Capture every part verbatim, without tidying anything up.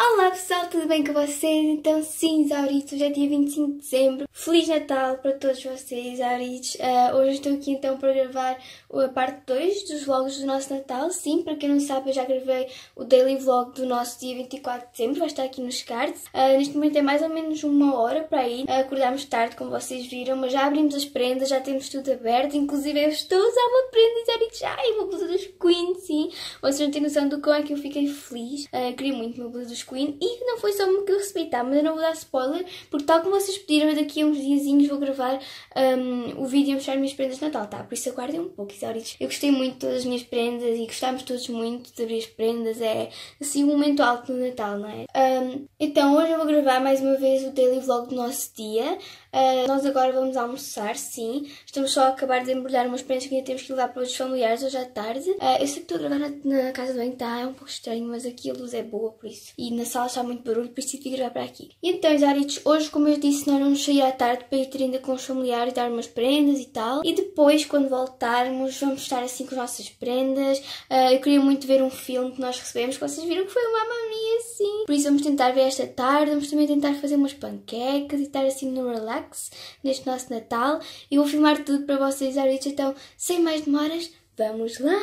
Olá pessoal, tudo bem com vocês? Então sim, Isauritos, hoje é dia vinte e cinco de dezembro. Feliz Natal para todos vocês, Isauritos. Uh, hoje estou aqui então para gravar a parte dois dos vlogs do nosso Natal. Sim, para quem não sabe, eu já gravei o daily vlog do nosso dia vinte e quatro de dezembro, vai estar aqui nos cards. Uh, neste momento é mais ou menos uma hora para ir. Uh, acordámos tarde, como vocês viram, mas já abrimos as prendas, já temos tudo aberto. Inclusive eu estou a usar uma prenda, Isauritos. Ai, uma blusa dos Queen, sim. Vocês não têm noção do quão é que eu fiquei feliz. Uh, queria muito uma blusa dos Queen e não foi só uma que eu recebi, tá? Mas eu não vou dar spoiler, porque tal como vocês pediram, eu daqui a uns diazinhos vou gravar um, o vídeo e mostrar as minhas prendas de Natal, tá? Por isso aguardem um pouco, Isauritos. Eu gostei muito de todas as minhas prendas e gostámos todos muito de abrir as prendas, é assim um momento alto no Natal, não é? Um, então hoje eu vou gravar mais uma vez o daily vlog do nosso dia. Uh, nós agora vamos almoçar, sim. Estamos só a acabar de embrulhar umas prendas que ainda temos que levar para os familiares hoje à tarde. Uh, eu sei que estou a gravar na, na casa do banho, tá? É um pouco estranho, mas aqui a luz é boa, por isso. E na sala está muito barulho, por isso tive que gravar para aqui. E então, Isauritos, hoje, como eu disse, nós vamos sair à tarde para ir ter ainda com os familiares, dar umas prendas e tal. E depois, quando voltarmos, vamos estar assim com as nossas prendas. Uh, eu queria muito ver um filme que nós recebemos, que vocês viram que foi uma Mamma Mia, sim. Por isso vamos tentar ver esta tarde, vamos também tentar fazer umas panquecas e estar assim no relax neste nosso Natal. E vou filmar tudo para vocês, Isauritos, então, sem mais demoras, vamos lá!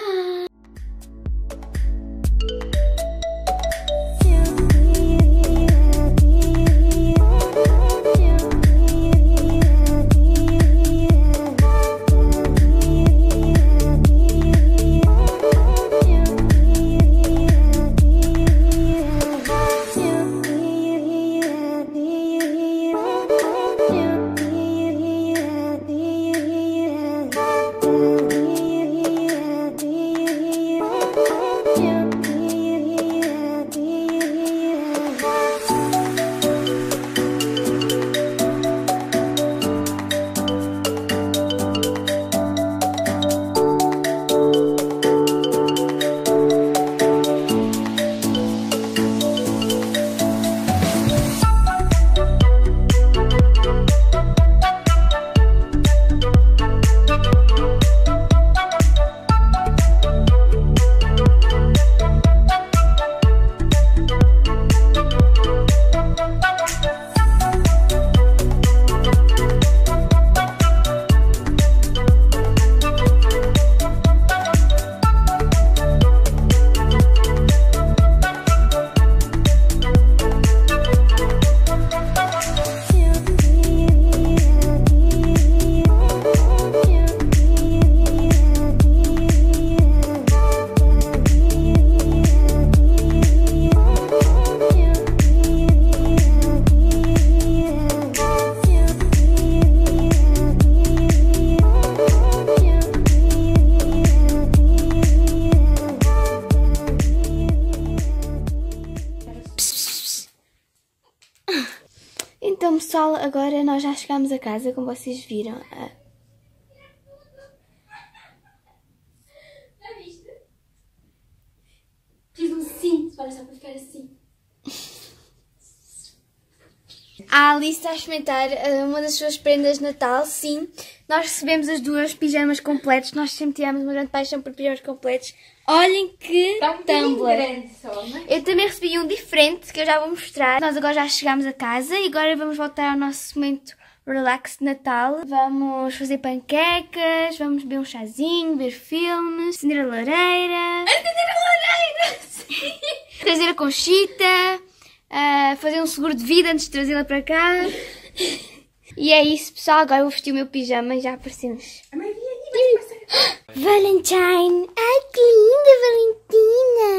Então pessoal, agora nós já chegámos a casa, como vocês viram. Ah. Já viste? Fiz um cinto, para só para ficar assim. A Alice está a experimentar uh, uma das suas prendas de Natal, sim. Nós recebemos as duas pijamas completos, nós sempre tivemos uma grande paixão por pijamas completos. Olhem que Tumblr! Eu também recebi um diferente, que eu já vou mostrar. Nós agora já chegámos a casa e agora vamos voltar ao nosso momento relax de Natal. Vamos fazer panquecas, vamos beber um chazinho, ver filmes, acender a lareira. Acender a lareira! Sim. Trazer a Conchita, uh, fazer um seguro de vida antes de trazê-la para cá. E é isso, pessoal. Agora eu vou vestir o meu pijama e já aparecemos. Valentine! Ai, que linda, Valentina!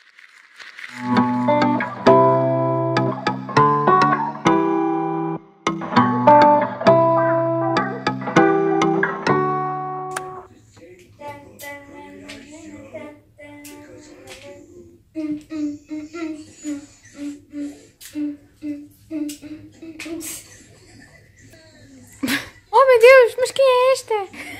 Oh meu Deus, mas quem é esta?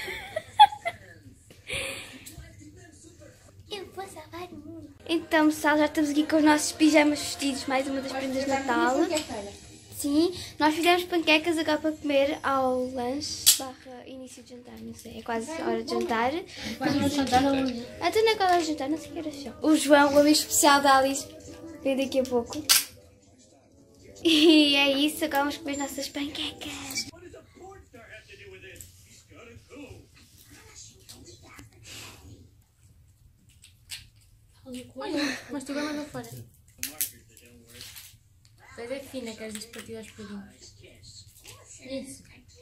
Eu vou salvar o mundo. Então pessoal, já estamos aqui com os nossos pijamas vestidos, mais uma das prendas de Natal. Sim, nós fizemos panquecas agora para comer ao lanche barra início de jantar, não sei, é quase hora de jantar. Quase hora de jantar não é? Até não é quase hora de jantar, não sei o que era só. O João, o amigo especial da Alice, vem daqui a pouco. E é isso, agora vamos comer as nossas panquecas. Olha, mas tu vai mandar fora. Mas é fina, queres isto partir aos bocadinhos. Isso.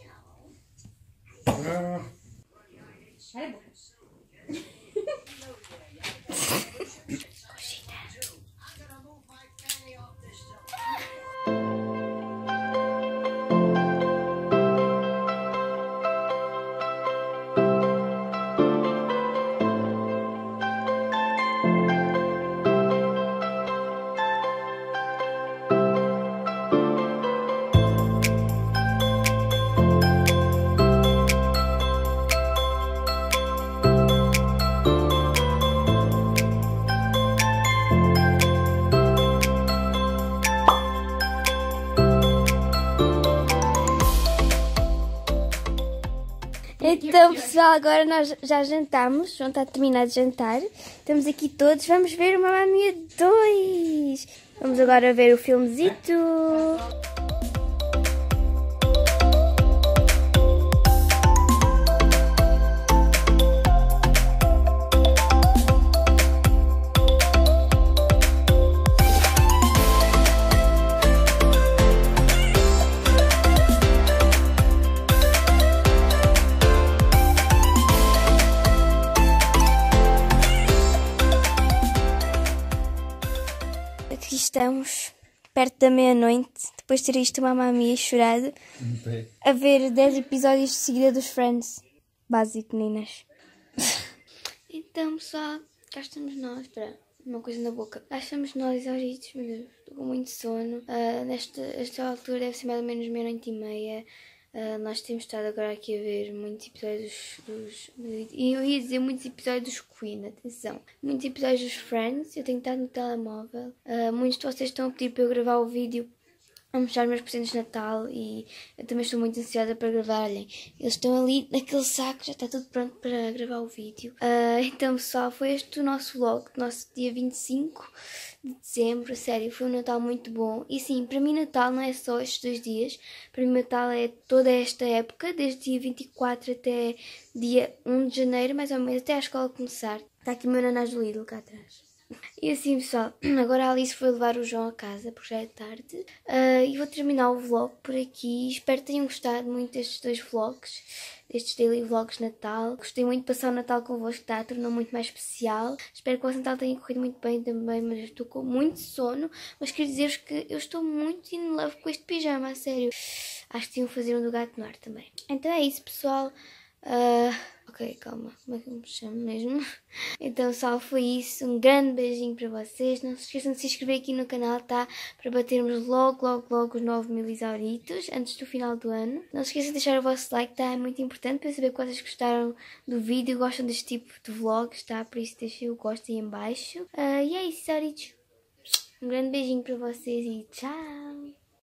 Ah. Ai, boca. Então, pessoal, agora nós já jantamos. João está a terminar de jantar. Estamos aqui todos. Vamos ver o Mamma Mia dois. Vamos agora ver o filmezito. Aqui estamos, perto da meia-noite, depois de ter visto o Mamma Mia e chorado, a ver dez episódios de seguida dos Friends. Básico, meninas. Então, pessoal, cá estamos nós. Espera, uma coisa na boca. Cá estamos nós, exauridos, meu Deus, estou com muito sono. Uh, nesta esta altura deve ser mais ou menos meia-noite e meia. Uh, nós temos estado agora aqui a ver muitos episódios dos... E eu ia dizer muitos episódios dos Queen, atenção. Muitos episódios dos Friends, eu tenho estado no telemóvel. Uh, muitos de vocês estão a pedir para eu gravar o vídeo a mostrar os meus presentes de Natal e eu também estou muito ansiosa para gravar. Olhem, eles estão ali naquele saco, já está tudo pronto para gravar o vídeo. Uh, então, pessoal, foi este o nosso vlog, do nosso dia vinte e cinco de dezembro. Sério, foi um Natal muito bom. E sim, para mim Natal não é só estes dois dias. Para mim Natal é toda esta época, desde dia vinte e quatro até dia um de janeiro, mais ou menos, até a escola começar. Está aqui o meu ananás do Lidl cá atrás. E assim, pessoal, agora a Alice foi levar o João a casa, porque já é tarde. Uh, e vou terminar o vlog por aqui. Espero que tenham gostado muito destes dois vlogs, destes daily vlogs de Natal. Gostei muito de passar o Natal convosco, está, tornou muito mais especial. Espero que o vosso Natal tenha corrido muito bem também, mas eu estou com muito sono. Mas quero dizer-vos que eu estou muito in love com este pijama, a sério. Acho que tinham que fazer um do Gato Noir também. Então é isso, pessoal. Uh, ok, calma, como é que eu me chamo mesmo? Então só foi isso, um grande beijinho para vocês. Não se esqueçam de se inscrever aqui no canal, tá? Para batermos logo, logo, logo os nove mil isauritos antes do final do ano. Não se esqueçam de deixar o vosso like, tá? É muito importante para saber que vocês gostaram do vídeo, gostam deste tipo de vlogs, tá? Por isso deixem o gosto aí em baixo. Uh, e é isso, isauritos. Um grande beijinho para vocês e tchau!